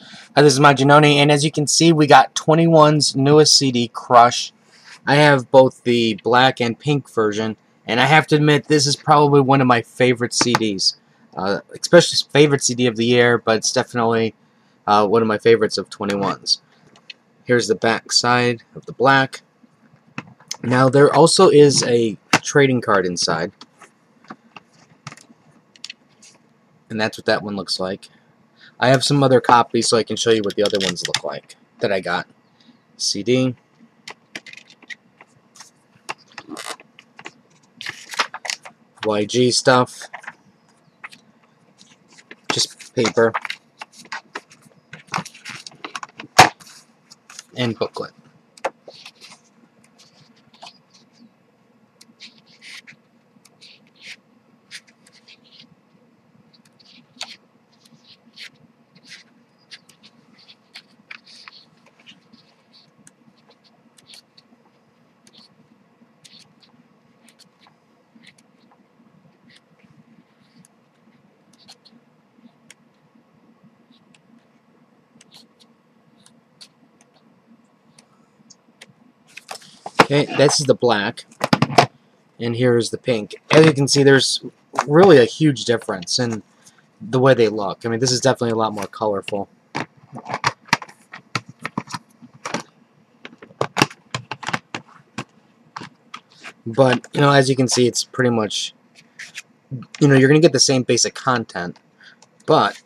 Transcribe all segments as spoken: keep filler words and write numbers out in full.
Hi, this is my Janoni, and as you can see, we got twenty-one's newest C D, Crush. I have both the black and pink version, and I have to admit, this is probably one of my favorite C Ds. Uh, especially favorite C D of the year, but it's definitely uh, one of my favorites of twenty-one's. Here's the back side of the black. Now, there also is a trading card inside, and that's what that one looks like. I have some other copies so I can show you what the other ones look like that I got. C D. Y G stuff. Just paper. And booklet. Okay, this is the black, and here is the pink. As you can see, there's really a huge difference in the way they look. I mean, this is definitely a lot more colorful. But, you know, as you can see, it's pretty much, you know, you're going to get the same basic content, but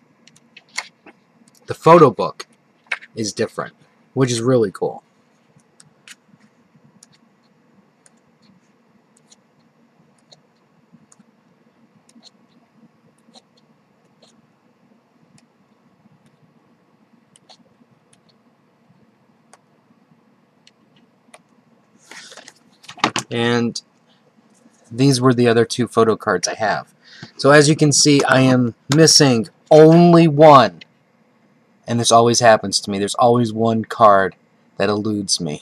the photo book is different, which is really cool. And these were the other two photo cards I have. So as you can see, I am missing only one. And this always happens to me. There's always one card that eludes me.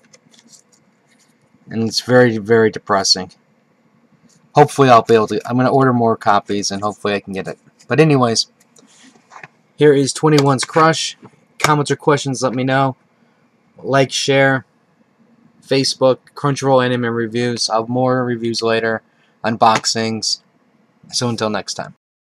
And it's very, very depressing. Hopefully I'll be able to... I'm going to order more copies and hopefully I can get it. But anyways, here is twenty-one's Crush. Comments or questions, let me know. Like, share. Facebook, Crunchyroll Anime Reviews. I'll have more reviews later, unboxings. So until next time.